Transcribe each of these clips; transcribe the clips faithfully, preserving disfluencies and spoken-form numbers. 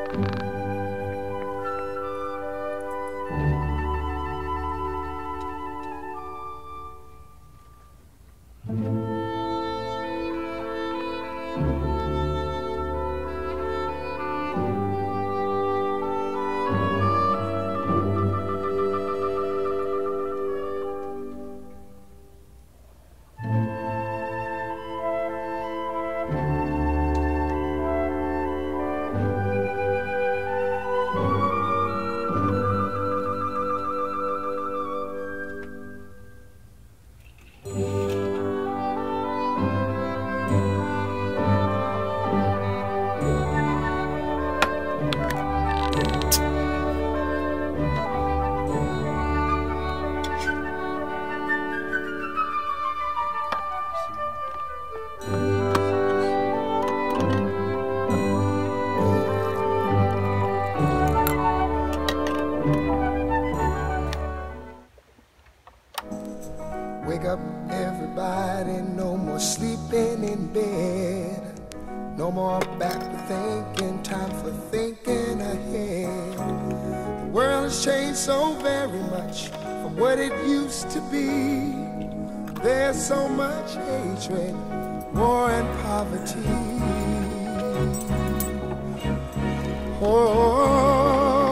Wake up everybody, no more sleeping in bed. No more back to thinking, time for thinking ahead. The world has changed so very much from what it used to be. There's so much hatred, war and poverty. Oh,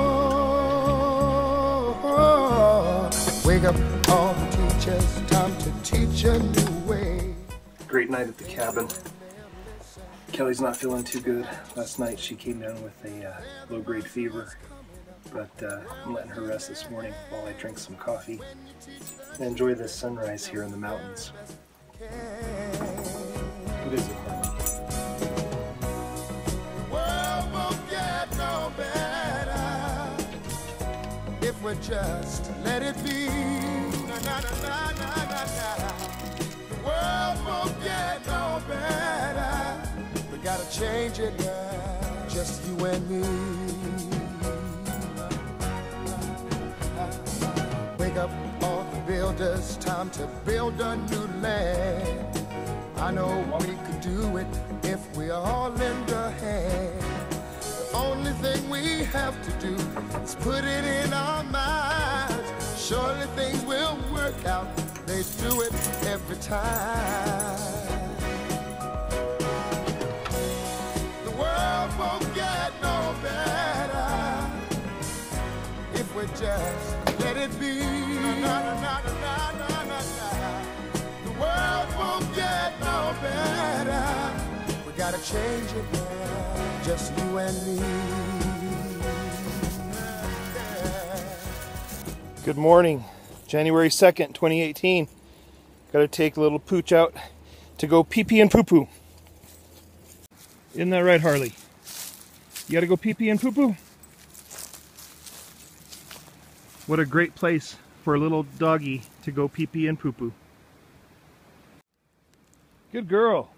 oh, oh. Wake up all the teachers, time to teach a new way. Great night at the cabin. Kelly's not feeling too good. Last night she came down with a uh, low-grade fever, but uh, I'm letting her rest this morning while I drink some coffee and enjoy this sunrise here in the mountains. What is it, Harley? World won't get no better if we just let it be. Na, na, na, na, na, na, na. The world won't get no better. We gotta change it now, just you and me. Wake up all the builders, time to build a new land. I know we could do it if we all lend a hand. The only thing we have to do is put it in our minds. Surely things will work out, they do it every time. The world won't get no better if we just let it be. Na, na, na, na, na, na, na. The world won't get no better. We gotta change it now, just you and me. Good morning, January second, twenty eighteen. Gotta take a little pooch out to go pee-pee and poo-poo. Isn't that right, Harley? You gotta go pee-pee and poo-poo? What a great place for a little doggy to go pee-pee and poo-poo. Good girl.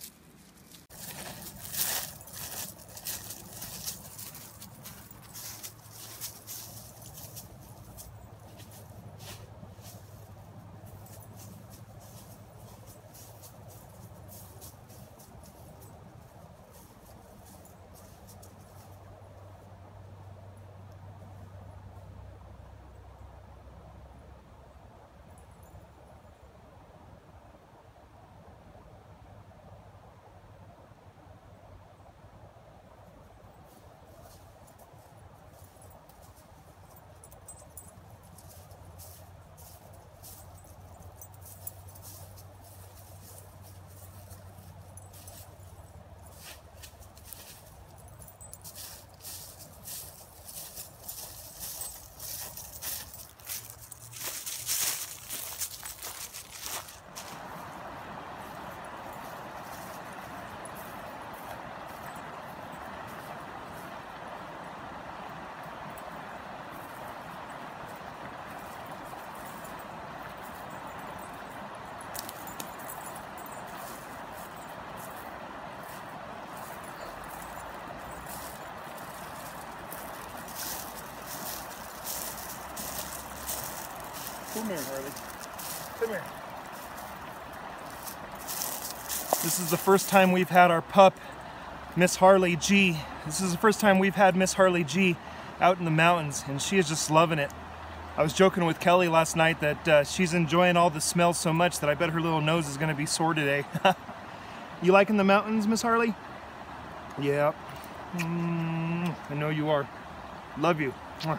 Come here, Harley. Come here. This is the first time we've had our pup Miss Harley G. This is the first time we've had Miss Harley G out in the mountains, and she is just loving it. I was joking with Kelly last night that uh, she's enjoying all the smells so much that I bet her little nose is going to be sore today. You liking the mountains, Miss Harley? Yeah. Mm, I know you are. Love you. Mwah.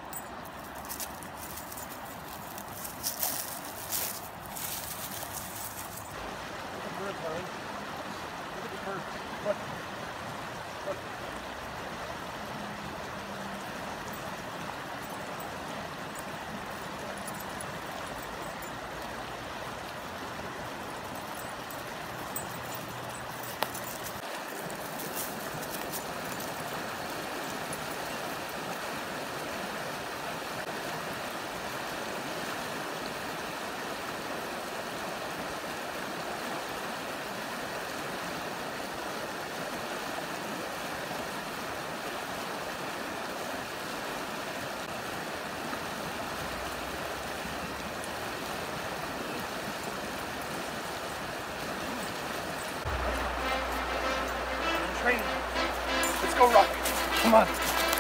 Training. Let's go rock. Come on.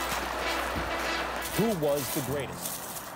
Who was the greatest?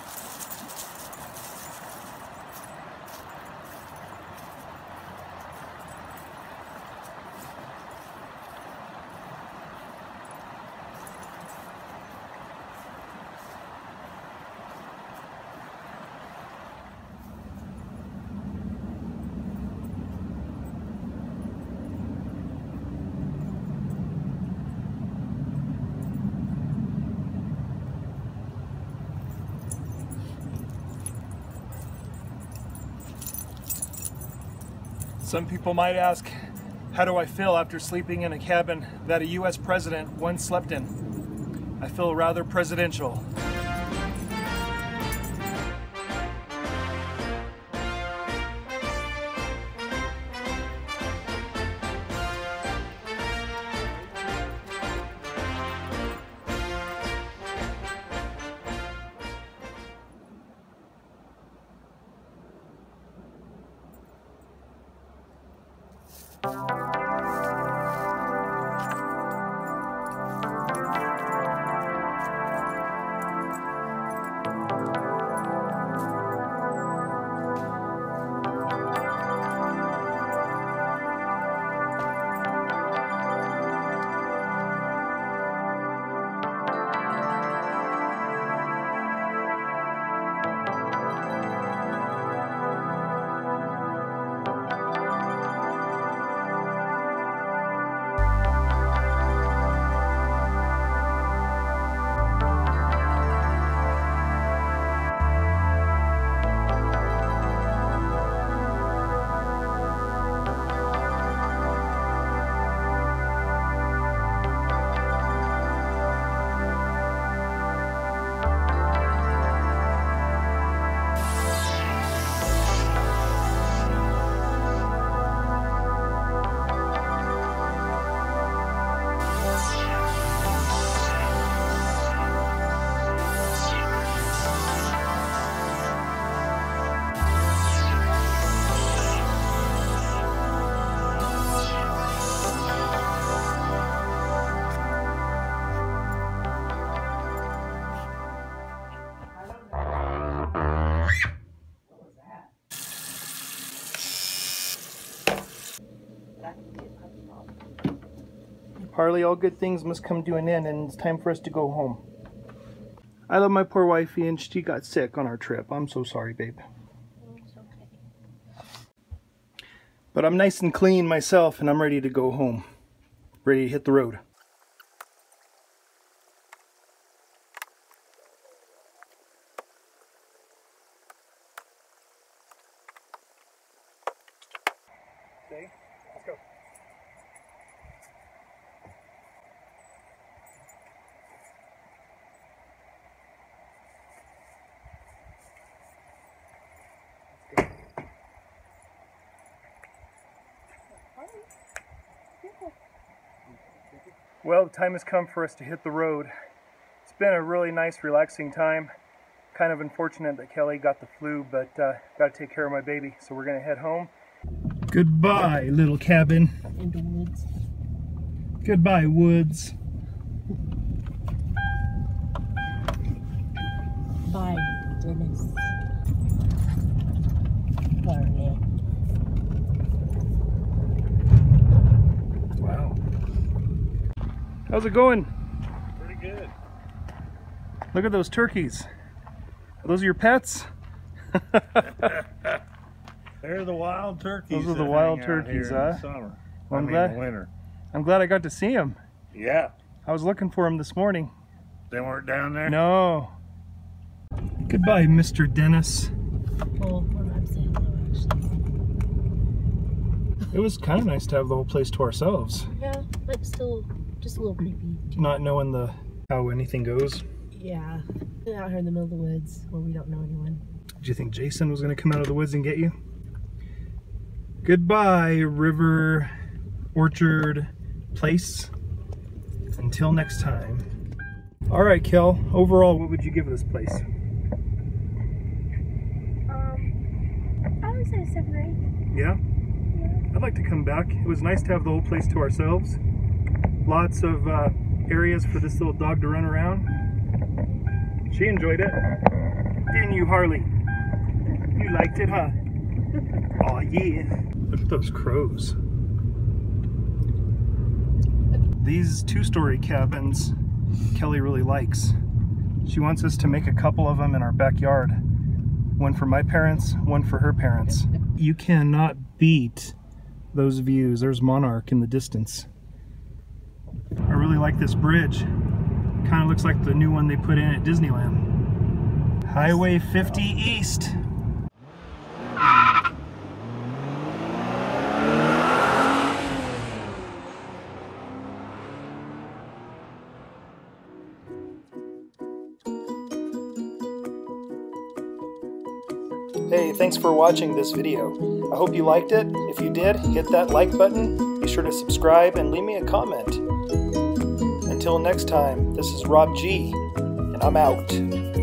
Some people might ask, how do I feel after sleeping in a cabin that a U S president once slept in? I feel rather presidential. Harley, all good things must come to an end, and it's time for us to go home. I love my poor wifey, and she got sick on our trip. I'm so sorry, babe. It's okay. But I'm nice and clean myself, and I'm ready to go home. Ready to hit the road. Okay, let's go. Well, the time has come for us to hit the road. It's been a really nice, relaxing time. Kind of unfortunate that Kelly got the flu, but uh, got to take care of my baby, so we're going to head home. Goodbye, little cabin. In the woods. Goodbye, woods. Bye, Dennis. Darling. Wow. How's it going? Pretty good. Look at those turkeys. Are those your pets? They're the wild turkeys. Those are the that wild hang out turkeys, here in huh? the summer. Well, I I'm mean, glad- the winter. I'm glad I got to see them. Yeah. I was looking for them this morning. They weren't down there? No. Goodbye, Mister Dennis. Well, what I'm saying though, actually. It was kind of nice to have the whole place to ourselves. Yeah, but still just a little creepy. Not knowing the how anything goes. Yeah. Out here in the middle of the woods where we don't know anyone. Did you think Jason was going to come out of the woods and get you? Goodbye, River Orchard Place. Until next time. All right, Kel. Overall, what would you give this place? Um, I would say seven or eight. Yeah? Yeah. I'd like to come back. It was nice to have the whole place to ourselves. Lots of uh, areas for this little dog to run around. She enjoyed it. Didn't you, Harley? You liked it, huh? Aw, yeah. Look at those crows. These two-story cabins Kelly really likes. She wants us to make a couple of them in our backyard. One for my parents, one for her parents. You cannot beat those views. There's Monarch in the distance. I really like this bridge. Kind of looks like the new one they put in at Disneyland. Highway fifty East. Hey, thanks for watching this video. I hope you liked it. If you did, hit that like button. Be sure to subscribe and leave me a comment. Until next time, this is Rob G, and I'm out.